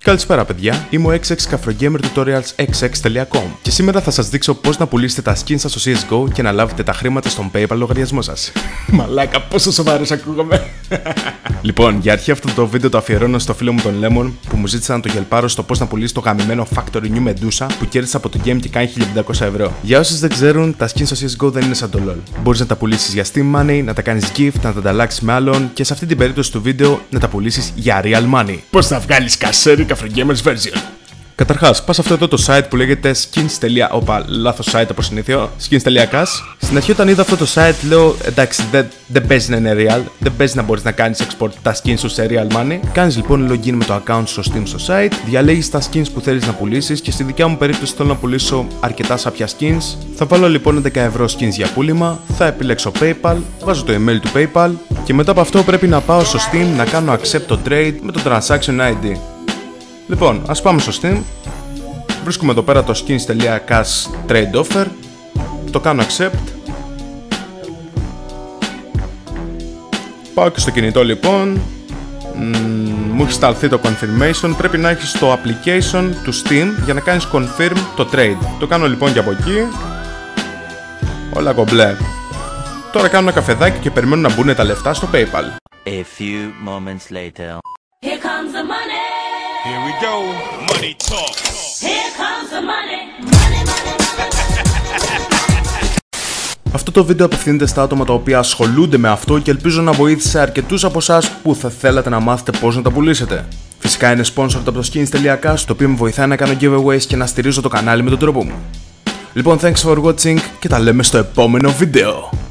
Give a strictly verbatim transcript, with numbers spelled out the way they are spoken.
Καλησπέρα παιδιά, είμαι ο εξ εξ Kafrogamer Tutorials εξ εξ τελεία com και σήμερα θα σας δείξω πώς να πουλήσετε τα skins σας στο σι ες τζι ο και να λάβετε τα χρήματα στον PayPal λογαριασμό σας. Μαλάκα, πόσο σοβαρός ακούγομαι. Λοιπόν, για αρχή αυτό το βίντεο το αφιερώνω στο φίλο μου τον Lemon που μου ζήτησε να το γελπάρω στο πώς να πουλήσει το γαμημένο Factory New Medusa που κέρδισε από το game και κάνει χίλια πεντακόσια ευρώ. Για όσους δεν ξέρουν, τα skins στο σι ες τζι ο δεν είναι σαν το LOL. Μπορείς να τα πουλήσεις για Steam Money, να τα κάνεις gift, να τα ανταλλάξεις με άλλον και σε αυτή την περίπτωση του βίντεο να τα πουλήσεις για real money. Πώς θα βγάλεις κασέρι Kafrogamers version. Καταρχάς, πας αυτό εδώ το site που λέγεται skins. Οπα, λάθος site όπως συνήθιο. skins τελεία cash. Στην αρχή, όταν είδα αυτό το site, λέω εντάξει, δεν, δεν παίζει να είναι real, δεν παίζει να μπορείς να κάνεις export τα skins σου σε real money. Κάνεις λοιπόν login με το account στο Steam στο site, διαλέγεις τα skins που θέλεις να πουλήσεις και στη δικιά μου περίπτωση θέλω να πουλήσω αρκετά σάπια skins. Θα βάλω λοιπόν δέκα ευρώ skins για πούλημα, θα επιλέξω PayPal, βάζω το email του PayPal και μετά από αυτό πρέπει να πάω στο Steam να κάνω accept το trade με το transaction άι ντι. Λοιπόν, ας πάμε στο Steam, βρίσκουμε εδώ πέρα το skins τελεία cash trade offer, το κάνω accept, πάω και στο κινητό λοιπόν, μου έχει σταλθεί το confirmation, πρέπει να έχεις το application του Steam για να κάνεις confirm το trade. Το κάνω λοιπόν και από εκεί, όλα κομπλέ. Τώρα κάνω ένα καφεδάκι και περιμένω να μπουν τα λεφτά στο PayPal. A few moments later. Here comes the money. Here we go. Money talk. Here comes the money. Money, money, money. Αυτό το βίντεο απευθύνεται στα άτομα τα οποία ασχολούνται με αυτό και ελπίζω να βοήθησε αρκετούς από εσάς που θα θέλατε να μάθετε πώς να τα πουλήσετε. Φυσικά είναι sponsored από το skins τελεία cash, το οποίο με βοηθάει να κάνω giveaways και να στηρίζω το κανάλι με τον τρόπο μου. Λοιπόν, thanks for watching και τα λέμε στο επόμενο βίντεο.